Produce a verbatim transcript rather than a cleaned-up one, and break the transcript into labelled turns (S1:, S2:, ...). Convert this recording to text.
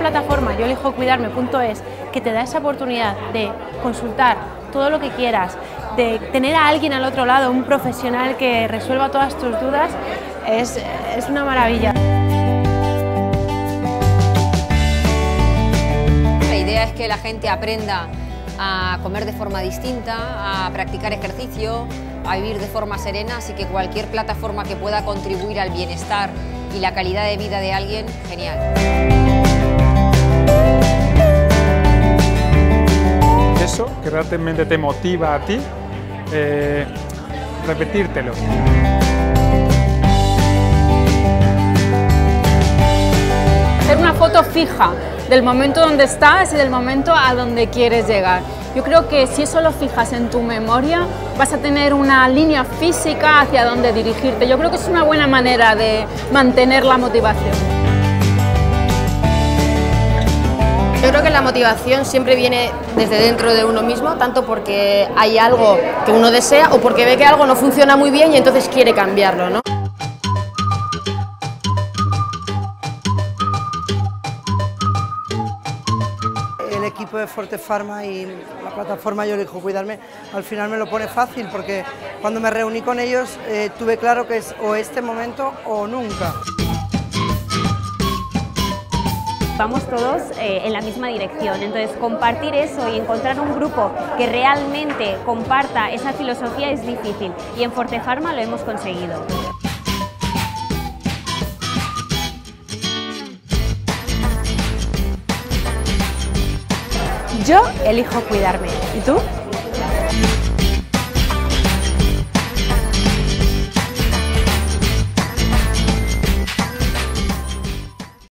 S1: plataforma yo elijo cuidarme punto es, que te da esa oportunidad de consultar todo lo que quieras, de tener a alguien al otro lado, un profesional que resuelva todas tus dudas, es, es una maravilla.
S2: La idea es que la gente aprenda a comer de forma distinta, a practicar ejercicio, a vivir de forma serena, así que cualquier plataforma que pueda contribuir al bienestar y la calidad de vida de alguien, genial.
S3: Eso que realmente te motiva a ti, eh, repetírtelo.
S4: Hacer una foto fija del momento donde estás y del momento a donde quieres llegar. Yo creo que si eso lo fijas en tu memoria, vas a tener una línea física hacia dónde dirigirte. Yo creo que es una buena manera de mantener la motivación.
S5: Yo creo que la motivación siempre viene desde dentro de uno mismo, tanto porque hay algo que uno desea o porque ve que algo no funciona muy bien y entonces quiere cambiarlo, ¿no?
S6: El equipo de Fortefarma y la plataforma Yo Elijo Cuidarme al final me lo pone fácil, porque cuando me reuní con ellos eh, tuve claro que es o este momento o nunca.
S7: Vamos todos eh, en la misma dirección, entonces compartir eso y encontrar un grupo que realmente comparta esa filosofía es difícil y en Fortefarma lo hemos conseguido.
S1: Yo elijo cuidarme. ¿Y tú?